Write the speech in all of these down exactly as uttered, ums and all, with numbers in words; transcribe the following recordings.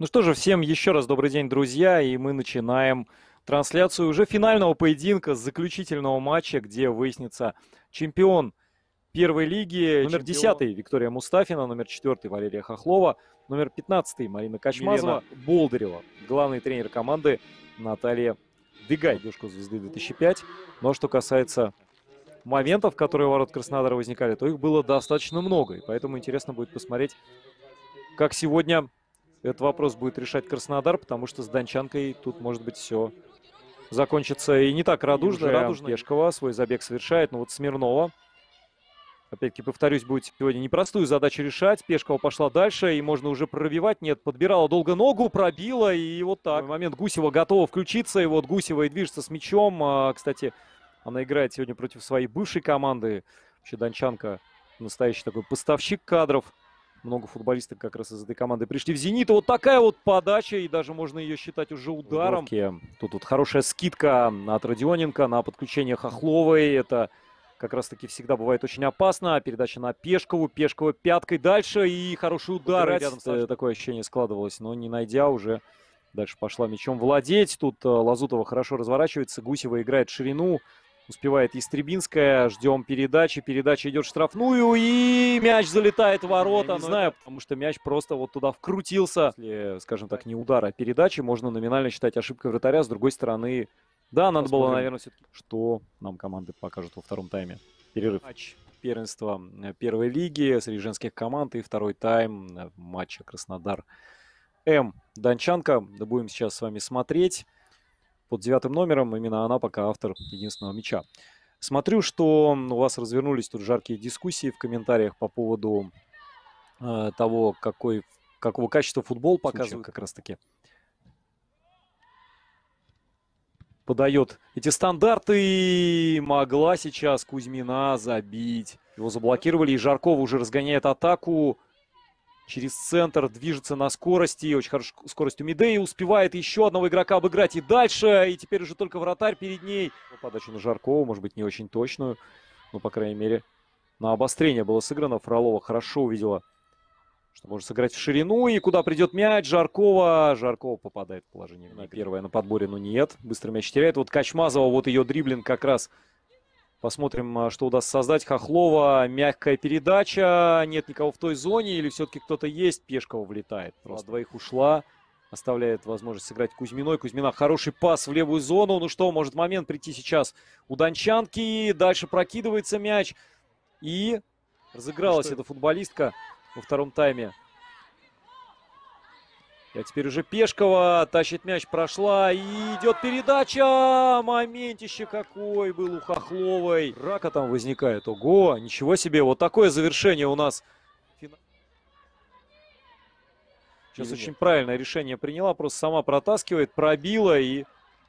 Ну что же, всем еще раз добрый день, друзья, и мы начинаем трансляцию уже финального поединка, заключительного матча, где выяснится чемпион первой лиги, номер Чемпион. десятый Виктория Мустафина, номер четвертый Валерия Хохлова, номер пятнадцатый Марина Качмазова, Милена Болдырева, главный тренер команды Наталья Дыгай, девушка звезды две тысячи пять. Но что касается моментов, которые у ворот Краснодара возникали, то их было достаточно много, и поэтому интересно будет посмотреть, как сегодня этот вопрос будет решать Краснодар, потому что с Дончанкой тут, может быть, все закончится и не так радужно. радужно. Пешкова свой забег совершает, но вот Смирнова, опять-таки, повторюсь, будет сегодня непростую задачу решать. Пешкова пошла дальше, и можно уже пробивать. Нет, подбирала долго ногу, пробила, и вот так. В момент Гусева готова включиться, и вот Гусева и движется с мячом. Кстати, она играет сегодня против своей бывшей команды. Вообще Дончанка настоящий такой поставщик кадров. Много футболистов как раз из этой команды пришли в «Зенит». И вот такая вот подача, и даже можно ее считать уже ударом. Тут вот хорошая скидка от Родионенко на подключение Хохловой. Это как раз-таки всегда бывает очень опасно. Передача на Пешкову. Пешкова пяткой дальше, и хороший удар. Рядом с... Такое ощущение складывалось, но не найдя уже. Дальше пошла мячом владеть. Тут Лазутова хорошо разворачивается. Гусева играет ширину. Успевает Истребинская, ждем передачи, передача идет в штрафную, и мяч залетает в ворота. Я не знаю, потому что мяч просто вот туда вкрутился. Если, скажем так, не удар, а передачи, можно номинально считать ошибкой вратаря. С другой стороны, да, надо Посмотрим. было, наверное, все-таки, что нам команды покажут во втором тайме. Перерыв. Матч первенства первой лиги среди женских команд и второй тайм матча Краснодар-М. Дончанка. Да, будем сейчас с вами смотреть. Под девятым номером именно она пока автор единственного мяча. Смотрю, что у вас развернулись тут жаркие дискуссии в комментариях по поводу э, того, какой, какого качества футбол показывает как раз-таки. Подает эти стандарты, и могла сейчас Кузьмина забить. Его заблокировали, и Жаркова уже разгоняет атаку. Через центр движется на скорости. Очень хорошая скорость у Медеи. Успевает еще одного игрока обыграть и дальше. И теперь уже только вратарь перед ней. Подачу на Жаркова, может быть, не очень точную. Но, по крайней мере, на обострение было сыграно. Фролова хорошо увидела, что может сыграть в ширину. И куда придет мяч? Жаркова. Жаркова попадает в положение. На первое на подборе, но нет. Быстро мяч теряет. Вот Качмазова, вот ее дриблинг как раз. Посмотрим, что удастся создать. Хохлова, мягкая передача. Нет никого в той зоне, или все-таки кто-то есть. Пешкова влетает. Просто двоих ушла. Оставляет возможность сыграть Кузьминой. Кузьмина хороший пас в левую зону. Ну что, может момент прийти сейчас у Дончанки. Дальше прокидывается мяч. И разыгралась эта футболистка во втором тайме. А теперь уже Пешкова тащит мяч, прошла, и идет передача. Моментище какой был у Хохловой. Рака там возникает. Ого, ничего себе. Вот такое завершение у нас. Сейчас Или очень нет. правильное решение приняла. Просто сама протаскивает, пробила, и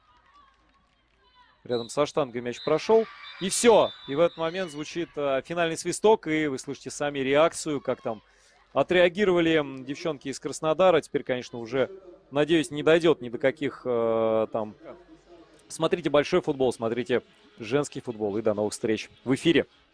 рядом со штангой мяч прошел. И все. И в этот момент звучит а, финальный свисток, и вы слышите сами реакцию, как там отреагировали девчонки из Краснодара. Теперь, конечно, уже, надеюсь, не дойдет ни до каких э, там... Смотрите большой футбол, смотрите женский футбол. И до новых встреч в эфире.